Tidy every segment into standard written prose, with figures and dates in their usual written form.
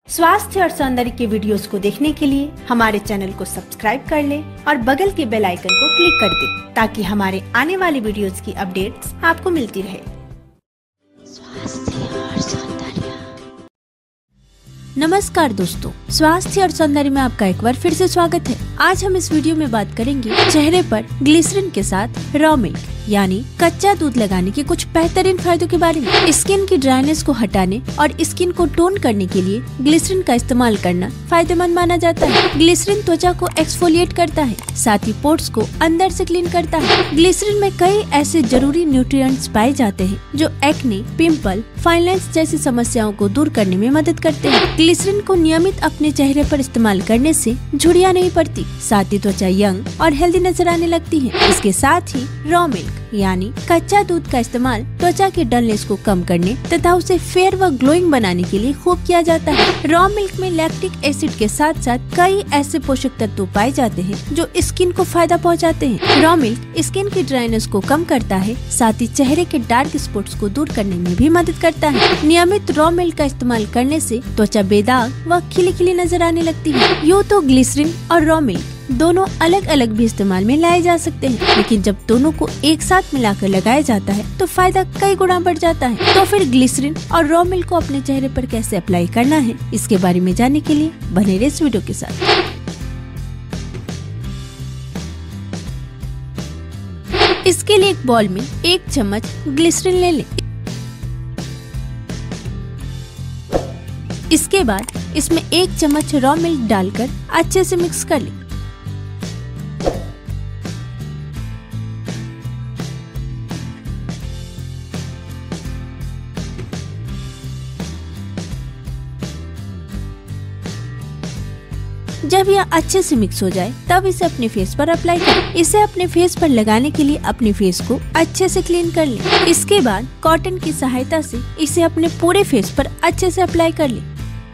स्वास्थ्य और सौंदर्य के वीडियोस को देखने के लिए हमारे चैनल को सब्सक्राइब कर लें और बगल के बेल आइकन को क्लिक कर दें ताकि हमारे आने वाले वीडियोस की अपडेट्स आपको मिलती रहे। स्वास्थ्य और सौंदर्य। नमस्कार दोस्तों, स्वास्थ्य और सौंदर्य में आपका एक बार फिर से स्वागत है। आज हम इस वीडियो में बात करेंगे चेहरे पर ग्लिसरीन के साथ रॉ मिल्क यानी कच्चा दूध लगाने के कुछ बेहतरीन फायदों के बारे में। स्किन की ड्राइनेस को हटाने और स्किन को टोन करने के लिए ग्लिसरीन का इस्तेमाल करना फायदेमंद माना जाता है। ग्लिसरीन त्वचा को एक्सफोलिएट करता है, साथ ही पोर्स को अंदर से क्लीन करता है। ग्लिसरीन में कई ऐसे जरूरी न्यूट्रिएंट्स पाए जाते हैं जो एक्ने, पिंपल, फाइन लाइन्स जैसी समस्याओं को दूर करने में मदद करते हैं। ग्लिसरीन को नियमित अपने चेहरे पर इस्तेमाल करने से झुर्रियां नहीं पड़ती, साथ ही त्वचा यंग और हेल्दी नजर आने लगती है। इसके साथ ही रॉ मिल्क यानी कच्चा दूध का इस्तेमाल त्वचा के डलनेस को कम करने तथा उसे फेयर व ग्लोइंग बनाने के लिए खूब किया जाता है। रॉ मिल्क में लैक्टिक एसिड के साथ साथ कई ऐसे पोषक तत्व पाए जाते हैं जो स्किन को फायदा पहुंचाते हैं। रॉ मिल्क स्किन की ड्राइनेस को कम करता है, साथ ही चेहरे के डार्क स्पॉट्स को दूर करने में भी मदद करता है। नियमित रॉ मिल्क का इस्तेमाल करने से त्वचा बेदाग व खिली खिली नजर आने लगती है। यूँ तो ग्लिसरीन और रॉ मिल्क दोनों अलग अलग भी इस्तेमाल में लाए जा सकते हैं, लेकिन जब दोनों को एक साथ मिलाकर लगाया जाता है तो फायदा कई गुना बढ़ जाता है। तो फिर ग्लिसरीन और रॉ मिल्क को अपने चेहरे पर कैसे अप्लाई करना है, इसके बारे में जानने के लिए बने रहिए इस वीडियो के साथ। इसके लिए एक बॉल में 1 चम्मच ग्लिसरीन ले लें। इसके बाद इसमें 1 चम्मच रॉ मिल्क डालकर अच्छे से मिक्स कर लें। जब यह अच्छे से मिक्स हो जाए तब इसे अपने फेस पर अप्लाई करें। इसे अपने फेस पर लगाने के लिए अपने फेस को अच्छे से क्लीन कर लें। इसके बाद कॉटन की सहायता से इसे अपने पूरे फेस पर अच्छे से अप्लाई कर लें।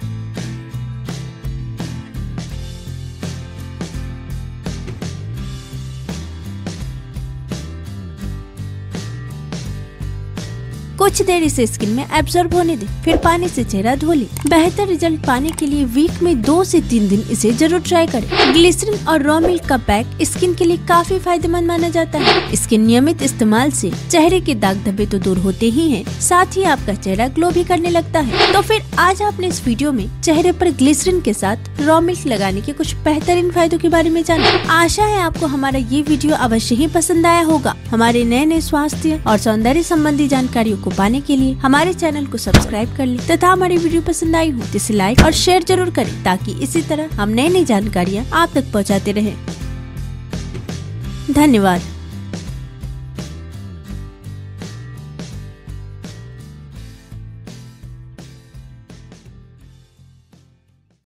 कुछ देर इसे स्किन में एब्जॉर्ब होने दें, फिर पानी से चेहरा धो लें। बेहतर रिजल्ट पाने के लिए वीक में 2 से 3 दिन इसे जरूर ट्राई करें। ग्लिसरीन और रॉ मिल्क का पैक स्किन के लिए काफी फायदेमंद माना जाता है। इसके नियमित इस्तेमाल से चेहरे के दाग धब्बे तो दूर होते ही हैं, साथ ही आपका चेहरा ग्लो भी करने लगता है। तो फिर आज आपने इस वीडियो में चेहरे पर ग्लिसरीन के साथ रॉ मिल्क लगाने के कुछ बेहतरीन फायदों के बारे में जाना। आशा है आपको हमारा ये वीडियो अवश्य ही पसंद आया होगा। हमारे नए नए स्वास्थ्य और सौंदर्य संबंधी जानकारियों को पाने के लिए हमारे चैनल को सब्सक्राइब कर लें तथा हमारी वीडियो पसंद आई हो तो इसे लाइक और शेयर जरूर करें ताकि इसी तरह हम नई नई जानकारियाँ आप तक पहुँचाते रहें। धन्यवाद।